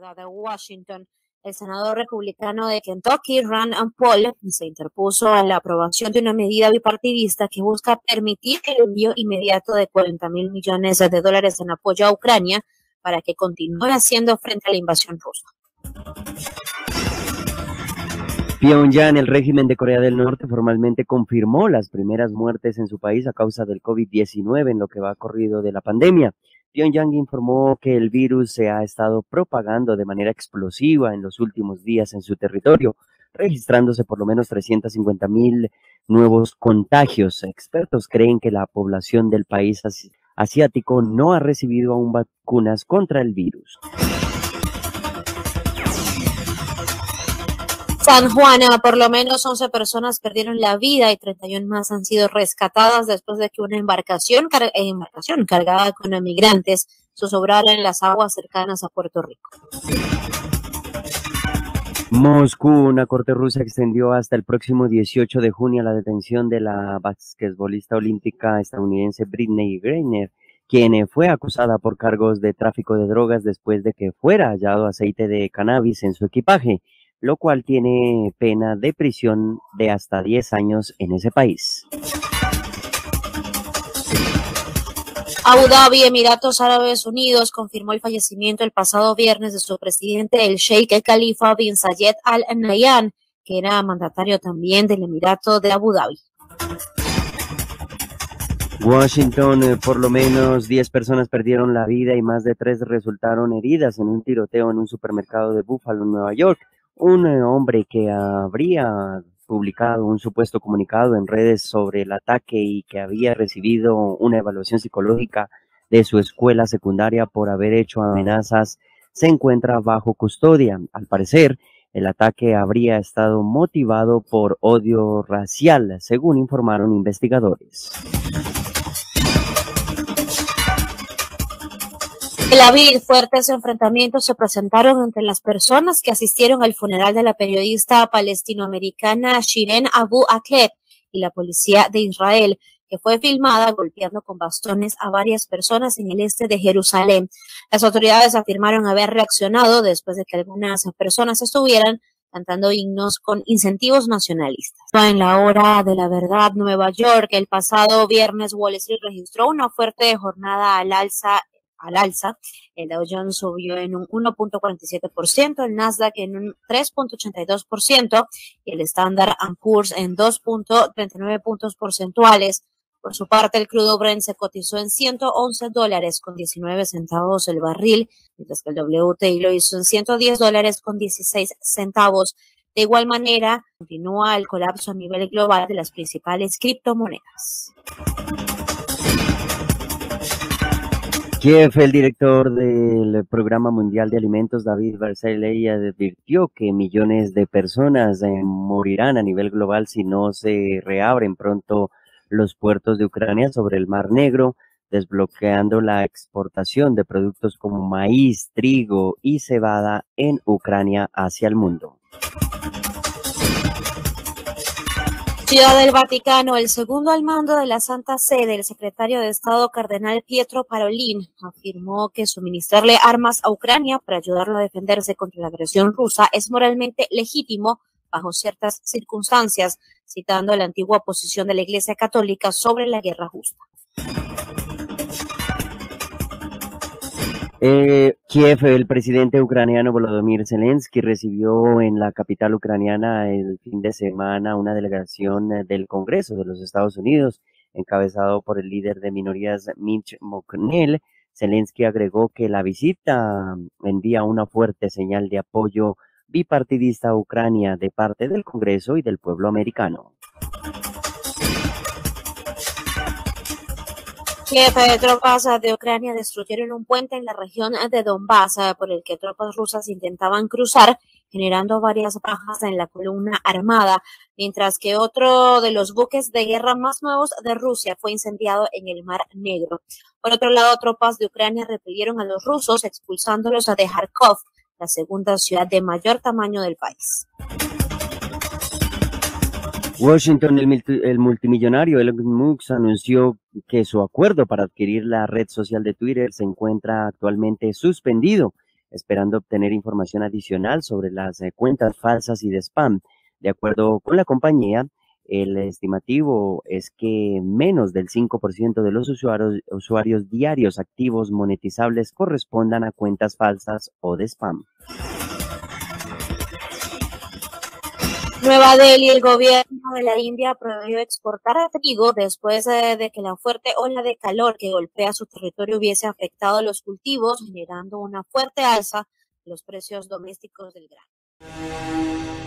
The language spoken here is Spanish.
ciudad de Washington. El senador republicano de Kentucky, Rand Paul, se interpuso en la aprobación de una medida bipartidista que busca permitir el envío inmediato de $40,000 millones en apoyo a Ucrania para que continúe haciendo frente a la invasión rusa. Pyongyang, el régimen de Corea del Norte, formalmente confirmó las primeras muertes en su país a causa del COVID-19 en lo que va corrido de la pandemia. Pyongyang informó que el virus se ha estado propagando de manera explosiva en los últimos días en su territorio, registrándose por lo menos 350,000 nuevos contagios. Expertos creen que la población del país asiático no ha recibido aún vacunas contra el virus. San Juan, por lo menos 11 personas perdieron la vida y 31 más han sido rescatadas después de que una embarcación cargada con emigrantes zozobrara en las aguas cercanas a Puerto Rico. Moscú, una corte rusa extendió hasta el próximo 18 de junio la detención de la basquetbolista olímpica estadounidense Brittney Griner, quien fue acusada por cargos de tráfico de drogas después de que fuera hallado aceite de cannabis en su equipaje, lo cual tiene pena de prisión de hasta 10 años en ese país. Abu Dhabi, Emiratos Árabes Unidos, confirmó el fallecimiento el pasado viernes de su presidente, el Sheikh Khalifa bin Zayed Al Nahyan, que era mandatario también del Emirato de Abu Dhabi. Washington, por lo menos 10 personas perdieron la vida y más de 3 resultaron heridas en un tiroteo en un supermercado de Buffalo, Nueva York. Un hombre que habría publicado un supuesto comunicado en redes sobre el ataque y que había recibido una evaluación psicológica de su escuela secundaria por haber hecho amenazas, se encuentra bajo custodia. Al parecer, el ataque habría estado motivado por odio racial, según informaron investigadores. En Tel Aviv, fuertes enfrentamientos se presentaron entre las personas que asistieron al funeral de la periodista palestinoamericana Shireen Abu Akleh y la policía de Israel, que fue filmada golpeando con bastones a varias personas en el este de Jerusalén. Las autoridades afirmaron haber reaccionado después de que algunas personas estuvieran cantando himnos con incentivos nacionalistas. En la hora de la verdad, Nueva York, el pasado viernes Wall Street registró una fuerte jornada al alza, el Dow Jones subió en un 1.47%, el Nasdaq en un 3.82% y el Standard & Poor's en 2.39 puntos porcentuales. Por su parte, el crudo Brent se cotizó en $111.19 el barril, mientras que el WTI lo hizo en $110.16. De igual manera, continúa el colapso a nivel global de las principales criptomonedas. Kiev, el director del Programa Mundial de Alimentos, David Barcellay, advirtió que millones de personas morirán a nivel global si no se reabren pronto los puertos de Ucrania sobre el Mar Negro, desbloqueando la exportación de productos como maíz, trigo y cebada en Ucrania hacia el mundo. Ciudad del Vaticano, el segundo al mando de la Santa Sede, el secretario de Estado cardenal Pietro Parolin, afirmó que suministrarle armas a Ucrania para ayudarlo a defenderse contra la agresión rusa es moralmente legítimo bajo ciertas circunstancias, citando la antigua posición de la Iglesia Católica sobre la guerra justa. Kiev, el presidente ucraniano Volodymyr Zelensky recibió en la capital ucraniana el fin de semana una delegación del Congreso de los Estados Unidos, encabezado por el líder de minorías Mitch McConnell. Zelensky agregó que la visita envía una fuerte señal de apoyo bipartidista a Ucrania de parte del Congreso y del pueblo americano. Tropas de Ucrania destruyeron un puente en la región de Donbass por el que tropas rusas intentaban cruzar, generando varias bajas en la columna armada, mientras que otro de los buques de guerra más nuevos de Rusia fue incendiado en el Mar Negro. Por otro lado, tropas de Ucrania repelieron a los rusos, expulsándolos de Kharkov, la segunda ciudad de mayor tamaño del país. Washington, el multimillonario Elon Musk anunció que su acuerdo para adquirir la red social de Twitter se encuentra actualmente suspendido. esperando obtener información adicional sobre las cuentas falsas y de spam. De acuerdo con la compañía, el estimativo es que menos del 5% de los usuarios diarios activos monetizables correspondan a cuentas falsas o de spam. Nueva Delhi, el gobierno de la India prohibió exportar trigo después de que la fuerte ola de calor que golpea su territorio hubiese afectado los cultivos, generando una fuerte alza en los precios domésticos del grano.